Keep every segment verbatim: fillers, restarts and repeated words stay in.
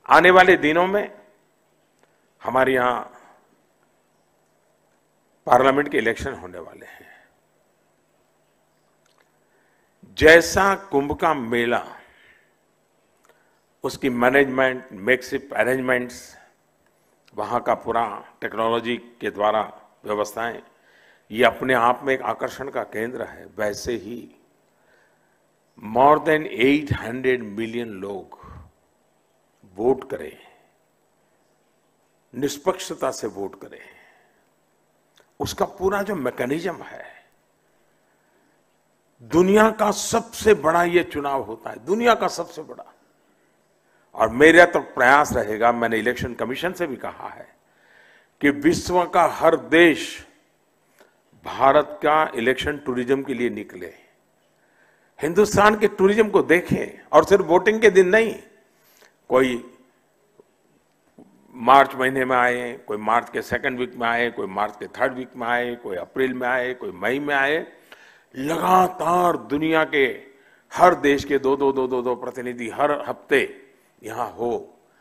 आने वाले दिनों में हमारे यहां पार्लियामेंट के इलेक्शन होने वाले हैं। जैसा कुंभ का मेला, उसकी मैनेजमेंट, मेकशिफ्ट अरेंजमेंट्स, वहां का पूरा टेक्नोलॉजी के द्वारा व्यवस्थाएं, ये अपने आप में एक आकर्षण का केंद्र है। वैसे ही मोर देन आठ सौ मिलियन लोग वोट करें, निष्पक्षता से वोट करें, उसका पूरा जो मैकेनिज्म है, दुनिया का सबसे बड़ा ये चुनाव होता है, दुनिया का सबसे बड़ा। और मेरा तो प्रयास रहेगा, मैंने इलेक्शन कमीशन से भी कहा है कि विश्व का हर देश भारत का इलेक्शन टूरिज्म के लिए निकले, हिंदुस्तान के टूरिज्म को देखें। और सिर्फ वोटिंग के दिन नहीं, कोई मार्च महीने में आए, कोई मार्च के सेकंड वीक में आए, कोई मार्च के थर्ड वीक में आए, कोई अप्रैल में आए, कोई मई में आए। लगातार दुनिया के हर देश के दो दो दो दो दो प्रतिनिधि हर हफ्ते यहां हो,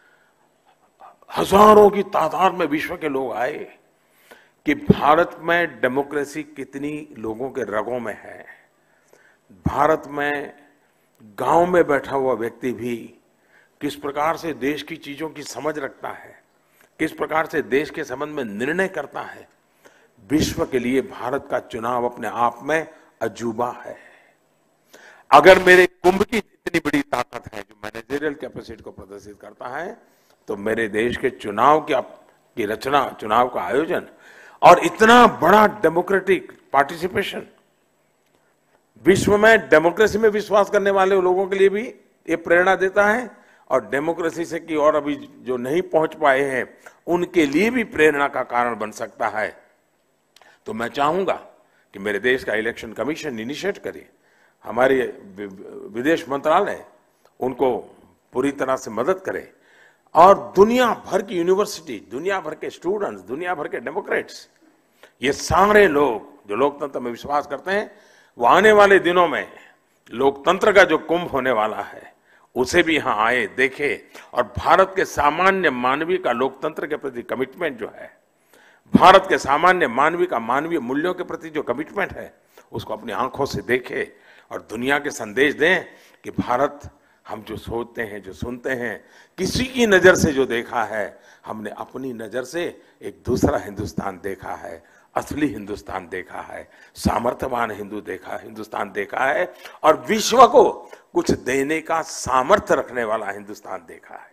हजारों की तादाद में विश्व के लोग आए कि भारत में डेमोक्रेसी कितनी लोगों के रगों में है। भारत में गांव में बैठा हुआ व्यक्ति भी किस प्रकार से देश की चीजों की समझ रखता है, किस प्रकार से देश के संबंध में निर्णय करता है। विश्व के लिए भारत का चुनाव अपने आप में अजूबा है। अगर मेरे कुंभ की इतनी बड़ी ताकत है जो मैनेजरियल कैपेसिटी को प्रदर्शित करता है, तो मेरे देश के चुनाव की, की रचना, चुनाव का आयोजन और इतना बड़ा डेमोक्रेटिक पार्टिसिपेशन, विश्व में डेमोक्रेसी में विश्वास करने वाले लोगों के लिए भी ये प्रेरणा देता है, और डेमोक्रेसी से की और अभी जो नहीं पहुंच पाए हैं उनके लिए भी प्रेरणा का कारण बन सकता है। तो मैं चाहूंगा कि मेरे देश का इलेक्शन कमीशन इनिशिएट करे, हमारे विदेश मंत्रालय उनको पूरी तरह से मदद करे, और दुनिया भर की यूनिवर्सिटी, दुनिया भर के स्टूडेंट्स, दुनिया भर के डेमोक्रेट्स, ये सारे लोग जो लोकतंत्र में विश्वास करते हैं, वो आने वाले दिनों में लोकतंत्र का जो कुंभ होने वाला है उसे भी यहां आए, देखे, और भारत के सामान्य मानवीय का लोकतंत्र के प्रति कमिटमेंट जो है, भारत के सामान्य मानवीय का मानवीय मूल्यों के प्रति जो कमिटमेंट है, उसको अपनी आंखों से देखे और दुनिया के संदेश दें कि भारत, हम जो सोचते हैं, जो सुनते हैं, किसी की नजर से जो देखा है, हमने अपनी नजर से एक दूसरा हिंदुस्तान देखा है, असली हिंदुस्तान देखा है, सामर्थ्यवान हिंदू देखा हिंदुस्तान देखा है, और विश्व को कुछ देने का सामर्थ्य रखने वाला हिंदुस्तान देखा है।